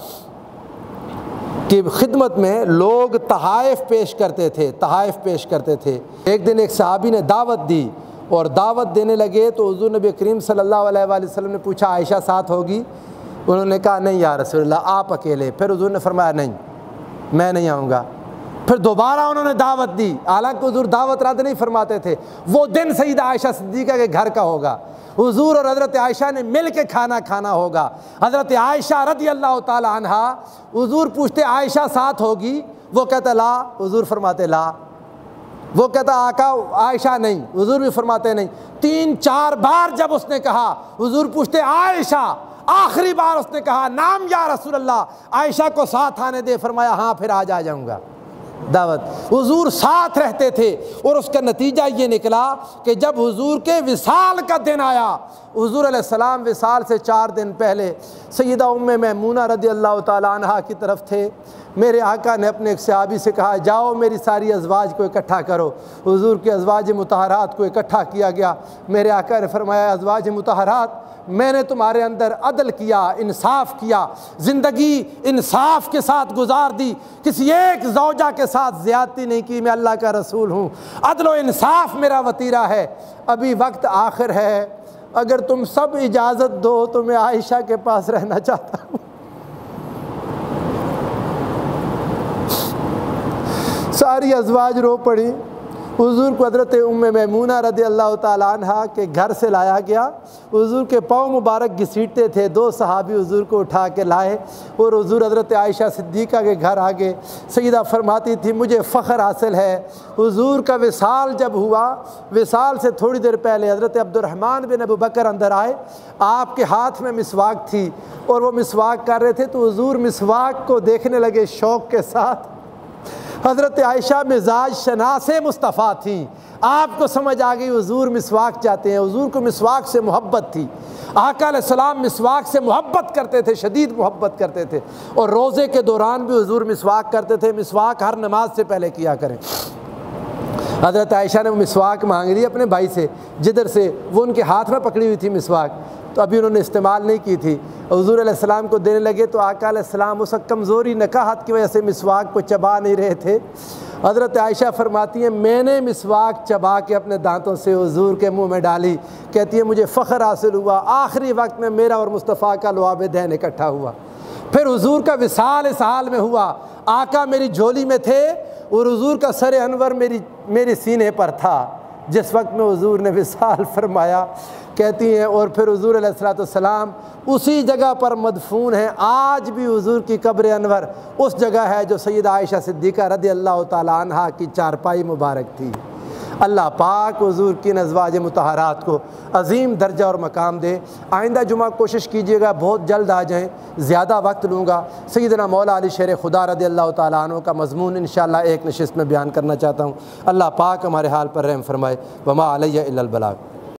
کی خدمت میں لوگ تحائف پیش کرتے تھے، تحائف پیش کرتے تھے۔ ایک دن ایک صحابی نے دعوت دی اور دعوت دینے لگے تو حضور نبی کریم صلی اللہ علیہ وآلہ وسلم نے پوچھا عائشہ ساتھ ہوگی؟ انہوں نے کہا نہیں یا رسول اللہ آپ اکیلے۔ پھر حضور نے فرمایا نہیں میں نہیں آؤں گا۔ پھر دوبارہ انہوں نے دعوت دی، حالانکہ حضور دعوت رد نہیں فرماتے تھے۔ وہ دن سیدہ عائشہ صدیقہ کے گھر کا ہوگا، حضور اور حضرت عائشہ نے مل کے کھانا کھانا ہوگا۔ حضرت عائشہ رضی اللہ تعالی عنہا، حضور پوچھتے عائشہ ساتھ ہوگی؟ وہ کہتا لا، حضور فرماتے لا۔ وہ کہتا آقا عائشہ نہیں، حضور بھی فرماتے نہیں۔ 3-4 بار جب اس نے کہا حضور پوچھتے عائشہ، آخری بار اس نے کہا نام یا رسول اللہ، عائشہ کو ساتھ آنے دے، فرمایا ہاں پھر آج آ جاؤں گا۔ دعوت حضور ساتھ رہتے تھے، اور اس کا نتیجہ یہ نکلا کہ جب حضور کے وصال کا دن آیا، حضور علیہ السلام وصال سے 4 دن پہلے سیدہ ام میمونہ رضی اللہ تعالیٰ عنہا کی طرف تھے۔ میرے آقا نے اپنے ایک صحابی سے کہا جاؤ میری ساری ازواج کو اکٹھا کرو۔ حضور کے ازواج مطہرات کو اکٹھا کیا گیا۔ میرے آقا نے فرمایا ازواج مطہرات میں نے تمہارے اندر عدل کیا، انصاف کیا، زندگی انصاف کے ساتھ گزار دی، کسی ایک زوجہ کے ساتھ زیادتی نہیں کی، میں اللہ کا رسول ہوں، عدل و انصاف میرا وتیرہ ہے۔ ابھی وقت آخر ہے، اگر تم سب اجازت دو تو میں عائشہ کے پاس رہنا چاہتا ہوں۔ ساری ازواج رو پڑی۔ حضور کو حضرت ام میمونہ رضی اللہ تعالیٰ عنہ کے گھر سے لایا گیا۔ حضور کے پاؤں مبارک گھسیٹتے تھے، 2 صحابی حضور کو اٹھا کے لائے، اور حضور حضرت عائشہ صدیقہ کے گھر آگے سیدہ فرماتی تھی مجھے فخر حاصل ہے، حضور کا وصال جب ہوا، وصال سے تھوڑی دیر پہلے حضرت عبد الرحمن بن ابو بکر اندر آئے، آپ کے ہاتھ میں مسواک تھی اور وہ مسواک کر رہے تھے، تو حضور مسواک کو دیکھنے لگے شوق کے ساتھ۔ حضرت عائشہ مزاج شناس مصطفیٰ تھیں، آپ کو سمجھ آ گئی حضور مسواک چاہتے ہیں، حضور کو مسواک سے محبت تھی۔ آقا علیہ السلام مسواک سے محبت کرتے تھے، شدید محبت کرتے تھے، اور روزے کے دوران بھی حضور مسواک کرتے تھے۔ مسواک ہر نماز سے پہلے کیا کریں۔ حضرت عائشہ نے وہ مسواک مانگ لی اپنے بھائی سے، جدھر سے وہ ان کے ہاتھ میں پکڑی ہوئی تھی مسواک، تو ابھی انہوں نے استعمال نہیں کی تھی۔ حضور علیہ السلام کو دینے لگے تو آقا علیہ السلام اس کمزوری نکاحت کی وجہ سے مسواک کو چبا نہیں رہے تھے۔ حضرت عائشہ فرماتی ہیں میں نے مسواک چبا کے اپنے دانتوں سے حضور کے منہ میں ڈالی، کہتی ہے مجھے فخر حاصل ہوا، آخری وقت میں میرا اور مصطفیٰ کا لعاب دین اکٹھا ہوا۔ پھر حضور کا وصال اس حال میں ہوا، آقا میری جھولی میں تھے اور حضور کا سر انور میری سینے پر تھا جس وقت میں حضور نے وصال فرمایا۔ کہتی ہیں اور پھر حضور علیہ الصلوۃ والسلام اسی جگہ پر مدفون ہیں، آج بھی حضور کی قبر انور اس جگہ ہے جو سیدہ عائشہ صدیقہ رضی اللہ تعالیٰ عنہا کی چارپائی مبارک تھی۔ اللہ پاک حضور کی ازواج مطہرات کو عظیم درجہ اور مقام دے۔ آئندہ جمعہ کوشش کیجیے گا بہت جلد آ جائیں، زیادہ وقت لوں گا۔ سیدنا مولا علی شیر خدا رضی اللہ تعالیٰ عنہ کا مضمون انشاءاللہ ایک نشست میں بیان کرنا چاہتا ہوں۔ اللہ پاک ہمارے حال پر رحم فرمائے۔ وما علیہ الا البلاغ۔